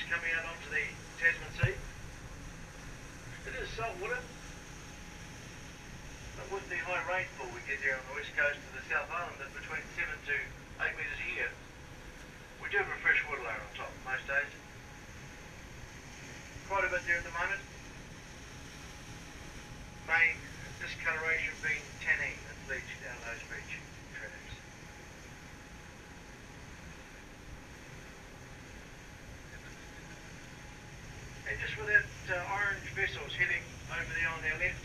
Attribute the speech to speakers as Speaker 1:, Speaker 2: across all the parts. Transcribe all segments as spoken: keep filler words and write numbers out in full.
Speaker 1: just coming out onto the Tasman Sea. It is salt water, but with the high rainfall we get there on the west coast of the South Island at between seven to eight metres a year, we do have a fresh water layer on top most days. Quite a bit there at the moment. Main discoloration being tanning that leads down those beach tracks. And just with that uh, orange vessels heading over there on our left.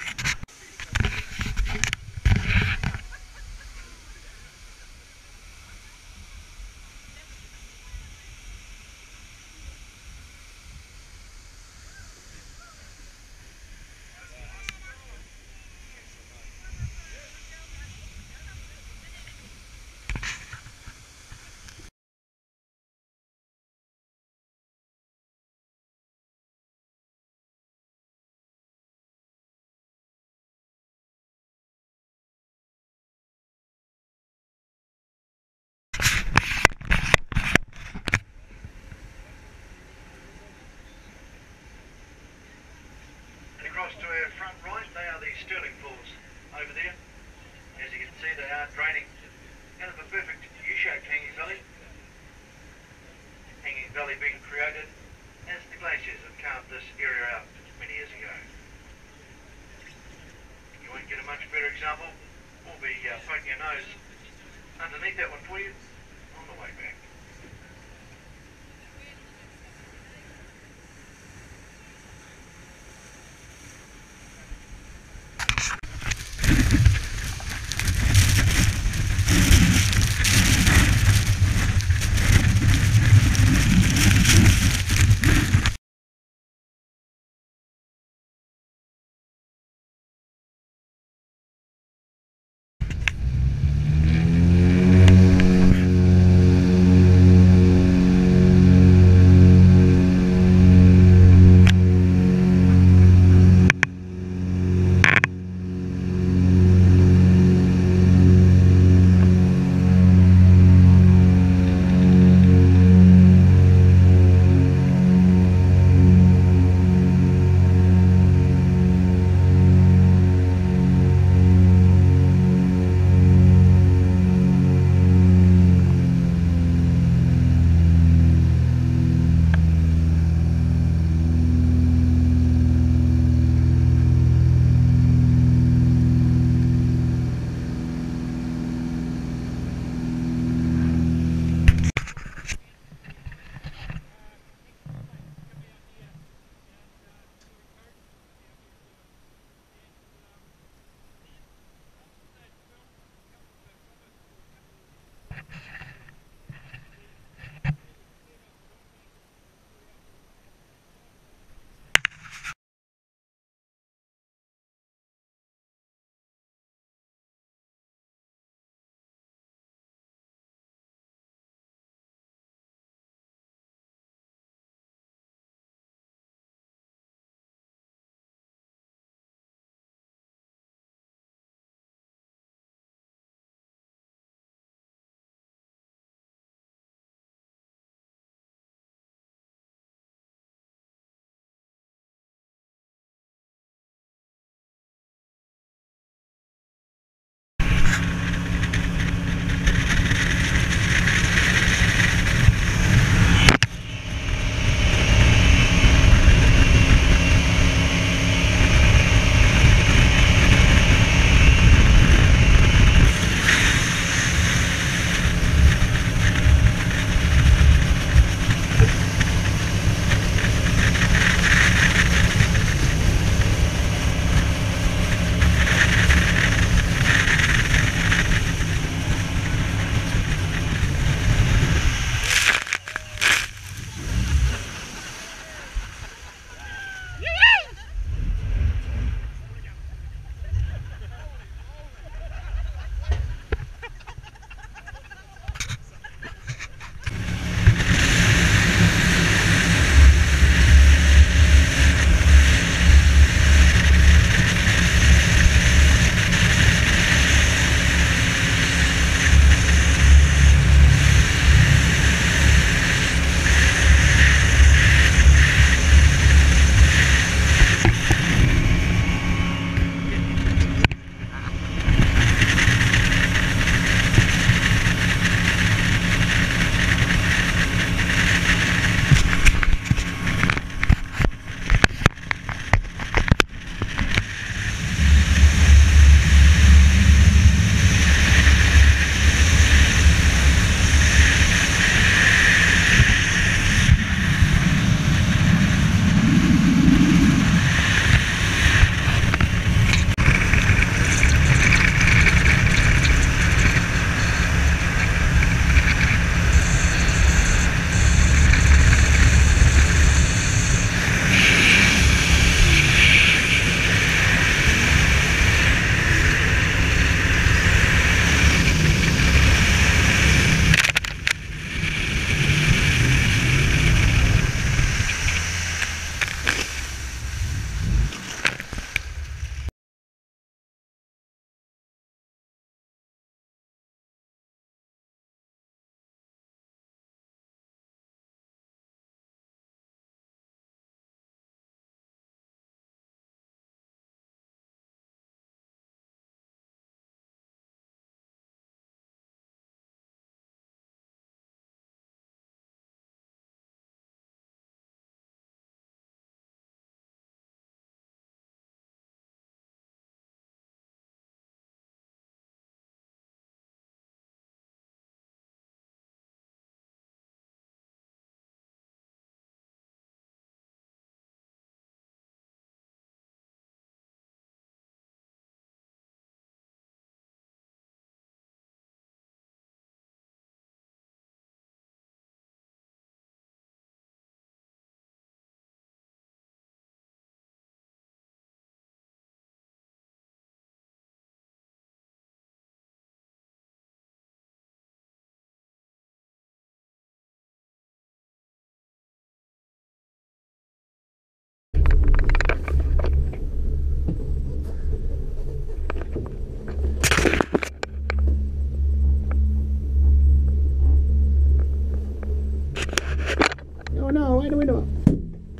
Speaker 1: Across to our front right, they are the Stirling Falls over there. As you can see, they are draining out of a perfect U-shaped hanging valley. Hanging valley being created as the glaciers have carved this area out many years ago. You won't get a much better example. We'll be uh, poking our nose underneath that one for you on the way back.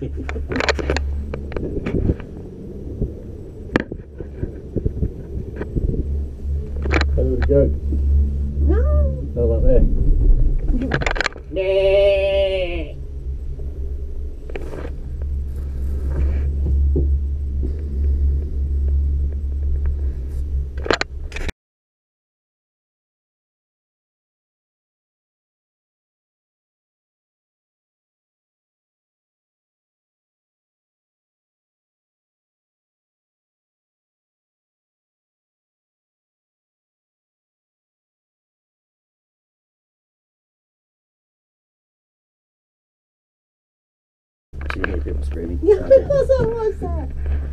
Speaker 2: How did it go?
Speaker 3: No.
Speaker 2: How about there?
Speaker 3: Nah.
Speaker 2: So you hear people screaming?
Speaker 3: Yeah, because I was that.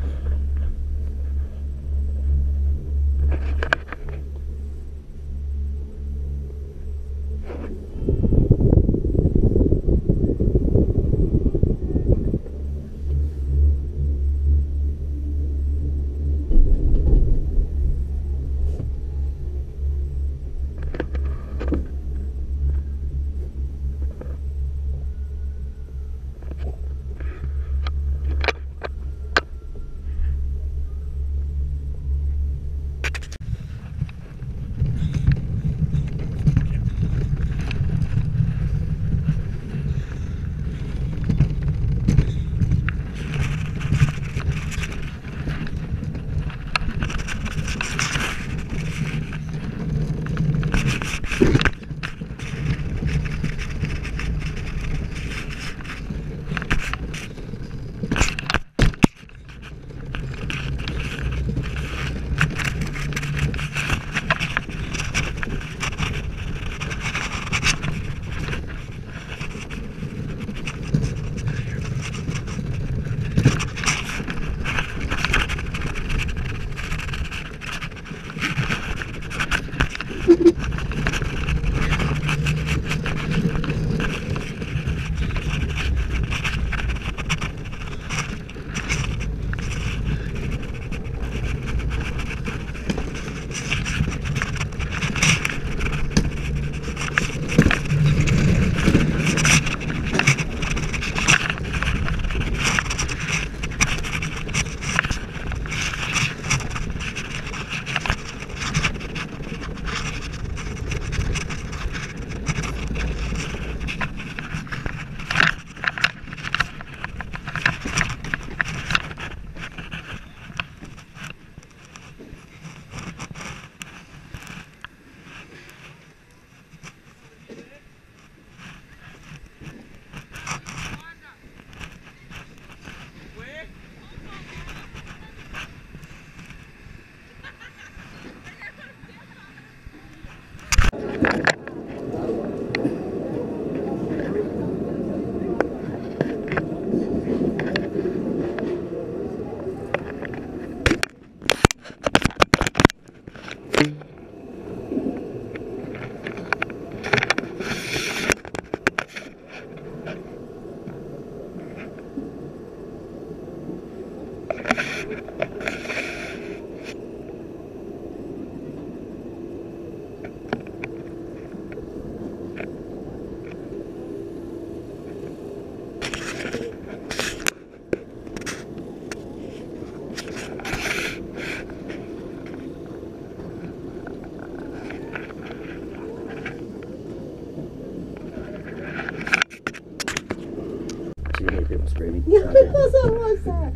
Speaker 2: So you hear people screaming?
Speaker 3: Yeah, because I was that.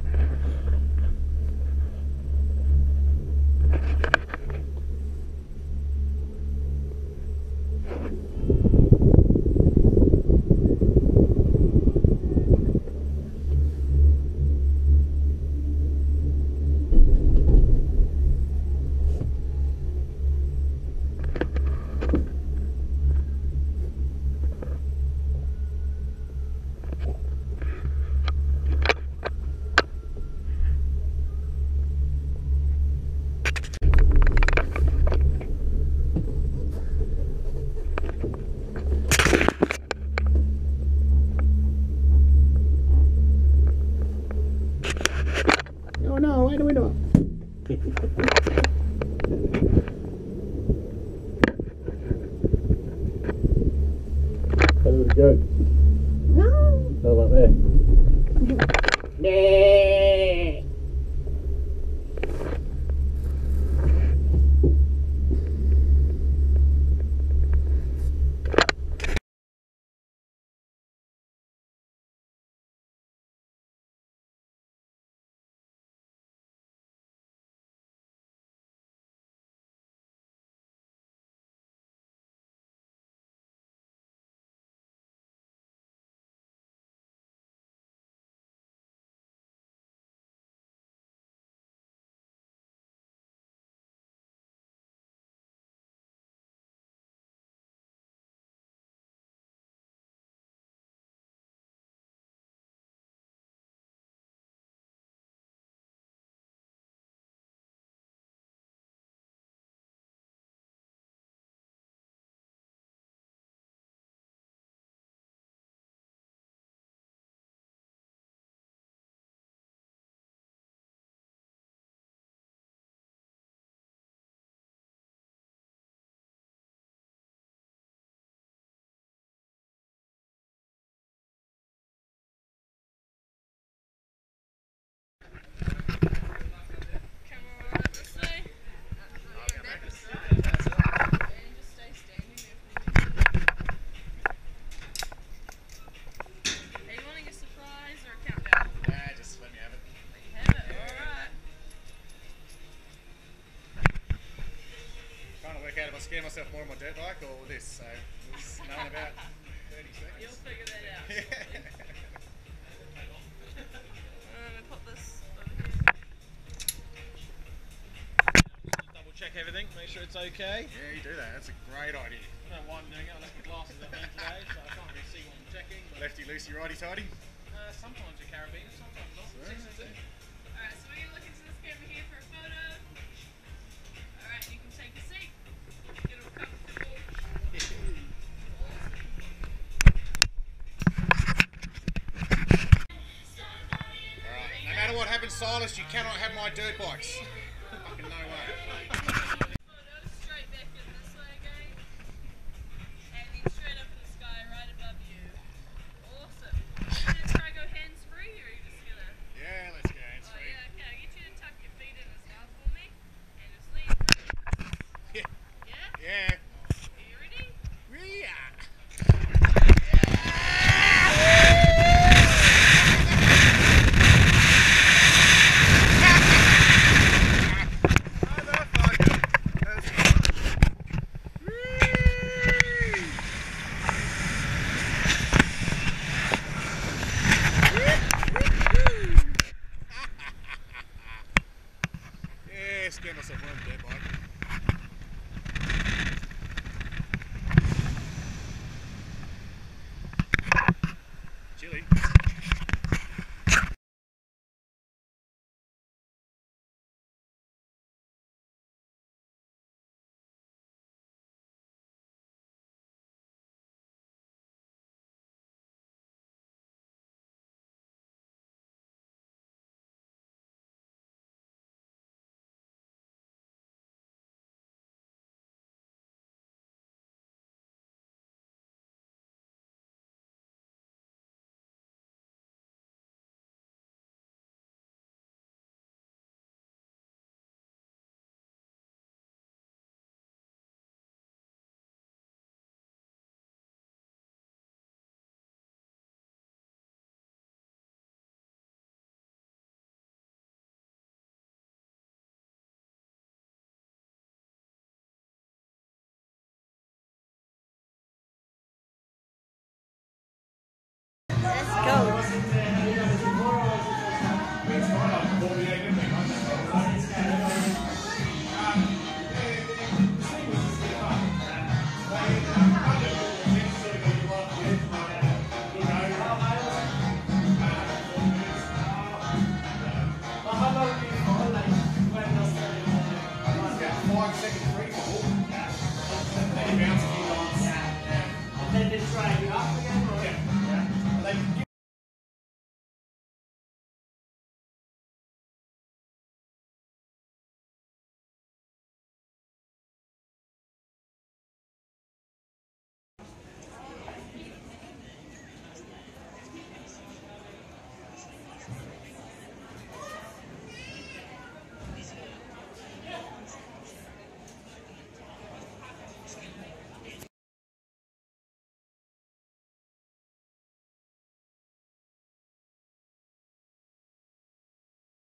Speaker 3: Oh no, why do we do it?
Speaker 2: How did it go?
Speaker 3: No.
Speaker 2: How about there?
Speaker 3: Bleh.
Speaker 4: Out if I scare myself more on my dirt bike or this, so it's known about thirty seconds.
Speaker 5: You'll figure that out.
Speaker 4: Yeah.
Speaker 5: I'm gonna put this over here.
Speaker 6: Double check everything, make sure it's okay.
Speaker 4: Yeah, you do that. That's a great idea.
Speaker 6: I don't know why I'm doing it. I left my glasses at home today, so I can't really see what I'm checking. But
Speaker 4: Lefty loosey, righty tighty.
Speaker 6: uh, sometimes you're carabiner, sometimes not.
Speaker 4: Right.
Speaker 6: Six and two.
Speaker 5: Alright, so we're gonna look into this camera here for a photo. Alright, you can take a seat. It'll come forward.
Speaker 4: Alright, no matter what happens, Silas, you cannot have my dirt bikes. Fucking no way.